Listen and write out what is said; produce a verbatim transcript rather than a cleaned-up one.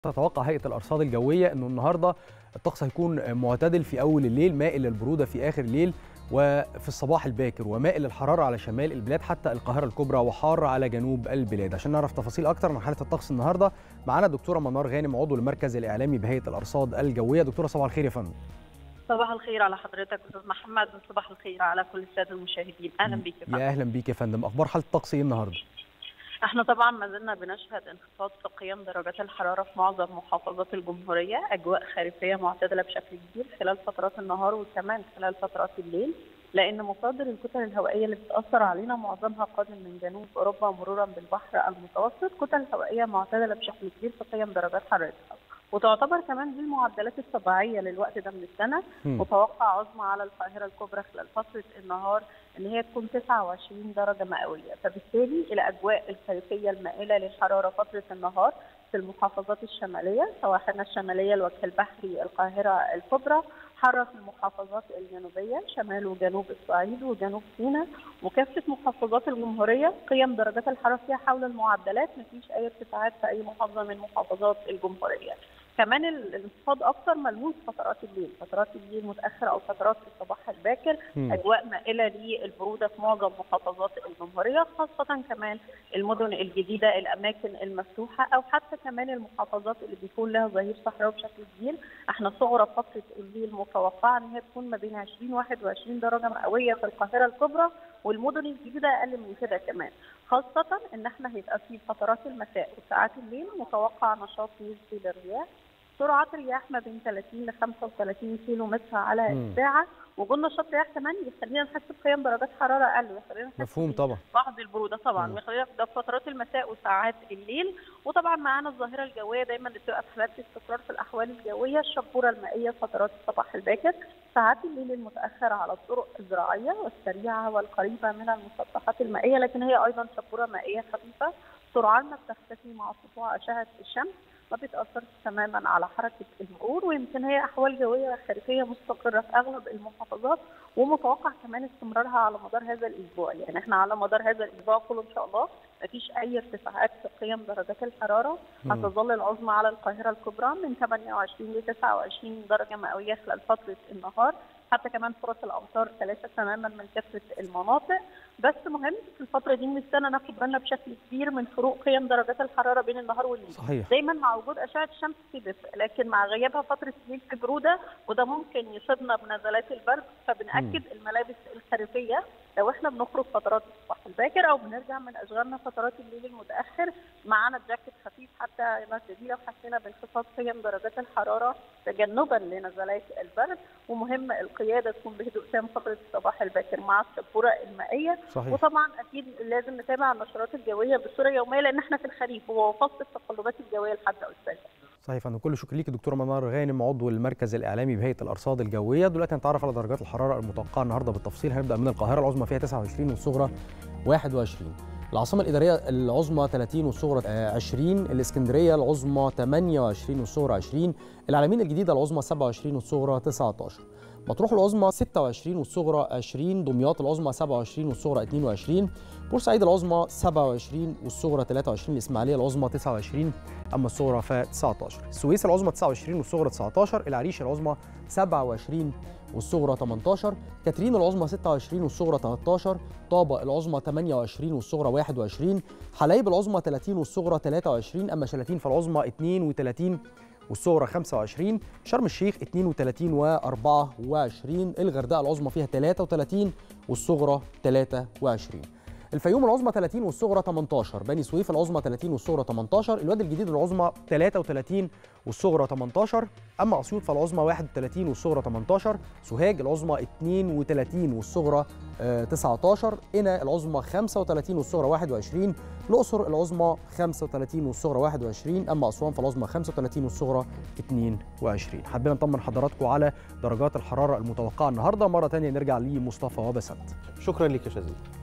تتوقع هيئة الأرصاد الجوية أنه النهاردة الطقس هيكون معتدل في أول الليل، مائل للبرودة في آخر الليل وفي الصباح الباكر، ومائل للحرارة على شمال البلاد حتى القاهرة الكبرى، وحار على جنوب البلاد. عشان نعرف تفاصيل أكتر عن حالة الطقس النهاردة معانا دكتورة منار غانم، عضو المركز الإعلامي بهيئة الأرصاد الجوية. دكتورة صباح الخير يا فندم. صباح الخير على حضرتك أستاذ محمد، وصباح الخير على كل السادة المشاهدين. أهلا بيك يا فندم. يا أهلا بيك يا فندم. أخبار حالة الطقس إيه النهاردة؟ احنا طبعا ما زلنا بنشهد انخفاض في قيم درجات الحراره في معظم محافظات الجمهوريه، اجواء خريفيه معتدله بشكل كبير خلال فترات النهار وكمان خلال فترات الليل، لان مصادر الكتل الهوائيه اللي بتاثر علينا معظمها قادم من جنوب اوروبا مرورا بالبحر المتوسط، كتل هوائيه معتدله بشكل كبير في قيم درجات حرارتها، وتعتبر كمان دي المعدلات الطبيعيه للوقت ده من السنه. متوقع عظمى على القاهره الكبرى خلال فتره النهار ان هي تكون تسعة وعشرين درجه مئويه، فبالتالي الاجواء الخريفيه المائله للحراره فتره النهار في المحافظات الشماليه، سواحلنا الشماليه، الوجه البحري، القاهره الكبرى، حاره في المحافظات الجنوبيه، شمال وجنوب الصعيد وجنوب سيناء، وكافه محافظات الجمهوريه قيم درجات الحراره فيها حول المعدلات، مفيش اي ارتفاعات في اي محافظه من محافظات الجمهوريه. كمان الانخفاض اكثر ملموس فترات الليل، فترات الليل متاخره او فترات الصباح الباكر، م. اجواء مائله للبروده في معظم محافظات الجمهوريه، خاصه كمان المدن الجديده، الاماكن المفتوحه، او حتى كمان المحافظات اللي بيكون لها ظهير صحراوي بشكل كبير. احنا صغرى فتره الليل متوقعه ان هي تكون ما بين عشرين وواحد وعشرين درجه مئويه في القاهره الكبرى، والمدن الجديده اقل من كده كمان، خاصه ان احنا هيبقى في فترات المساء وساعات الليل متوقع نشاط نسبي للرياح، سرعات الرياح ما بين ثلاثين ل خمسة وثلاثين كيلو متر على الساعه، وجود نشاط رياح كمان بيخلينا نحس بقيم درجات حراره اقل، ويخلينا نحس مفهوم طبعا بعض البروده طبعا، ويخلينا ده في فترات المساء وساعات الليل. وطبعا معانا الظاهره الجويه دايما اللي بتبقى في حالات استقرار في الاحوال الجويه، الشبوره المائيه فترات الصباح الباكر، ساعات الليل المتاخر على الطرق الزراعيه والسريعه والقريبه من المسطحات المائيه، لكن هي ايضا شبوره مائيه خفيفه، سرعاننا بتختفي مع سطوع اشعه الشمس، ما بتأثرش تماما على حركة المرور، ويمكن هي أحوال جوية خريفية مستقرة في أغلب المحافظات، ومتوقع كمان استمرارها على مدار هذا الأسبوع. يعني احنا على مدار هذا الأسبوع كله إن شاء الله مفيش أي ارتفاعات في قيم درجات الحرارة، هتظل العظمى على القاهرة الكبرى من ثمانية وعشرين ل تسعة وعشرين درجة مئوية خلال فترة النهار، حتى كمان فرص الأمطار ثلاثة تماما من كافة المناطق. بس مهم في الفترة دي من السنة ناخد بالنا بشكل كبير من فروق قيم درجات الحرارة بين النهار والليل. صحيح. دايما مع وجود أشعة الشمس في دفء، لكن مع غيابها فترة الليل في برودة، وده ممكن يصيبنا بنزلات البرد، فبنأكد م. الملابس الخريفية لو احنا بنخرج فترات الصباح الباكر او بنرجع من اشغالنا فترات الليل المتاخر، معانا جاكيت خفيف حتى نرتديه لو حسينا بانخفاض قيم درجات الحراره تجنبا لنزلات البرد. ومهم القياده تكون بهدوء تام فتره الصباح الباكر مع الشبوره المائيه. صحيح. وطبعا اكيد لازم نتابع النشرات الجويه بصوره يوميه، لان احنا في الخريف وهو فصل التقلبات الجويه الحاده والسريعه. صحيح فندم، كل شكر ليكي دكتوره منار غانم، عضو المركز الاعلامي بهيئه الارصاد الجويه. دلوقتي هنتعرف على درجات الحراره المتوقعه النهارده بالتفصيل. هنبدا من القاهره، العظمى فيها تسعة وعشرين والصغرى واحد وعشرين، العاصمه الاداريه العظمى ثلاثين والصغرى عشرين، الاسكندريه العظمى ثمانية وعشرين والصغرى عشرين، العلمين الجديده العظمى سبعة وعشرين والصغرى تسعة عشر، مطروح العظمى ستة وعشرين والصغرى عشرين، دمياط العظمى سبعة وعشرين والصغرى اثنين وعشرين، بورسعيد العظمى سبعة وعشرين والصغرى ثلاثة وعشرين، الاسماعيليه العظمى تسعة وعشرين اما الصغرى ف تسعة عشر، السويس العظمى تسعة وعشرين والصغرى تسعة عشر، العريش العظمى سبعة وعشرين والصغرى ثمانية عشر، كاترين العظمى ستة وعشرين والصغرى ثلاثة عشر، طابة العظمى ثمانية وعشرين والصغرى واحد وعشرين، حلايب العظمى ثلاثين والصغرى ثلاثة وعشرين، اما شلاتين فالعظمى اثنين وثلاثين والصغرى خمسة وعشرين، شرم الشيخ اثنين وثلاثين وأربعة وعشرين، الغردقه العظمى فيها ثلاثة وثلاثين والصغرى ثلاثة وعشرين، الفيوم العظمى ثلاثين والصغرى ثمانية عشر، بني سويف العظمى ثلاثين والصغرى ثمانية عشر، الوادي الجديد العظمى ثلاثة وثلاثين والصغرى ثمانية عشر، اما اسيوط فالعظمى واحد وثلاثين والصغرى ثمانية عشر، سوهاج العظمى اثنين وثلاثين والصغرى تسعة عشر، قنا العظمى خمسة وثلاثين والصغرى واحد وعشرين، الاقصر العظمى خمسة وثلاثين والصغرى واحد وعشرين، اما اسوان فالعظمى خمسة وثلاثين والصغرى اثنين وعشرين. حابين نطمن حضراتكم على درجات الحراره المتوقعه النهارده. مره ثانيه نرجع لمصطفى وبسنت. شكرا لك يا شاذلي.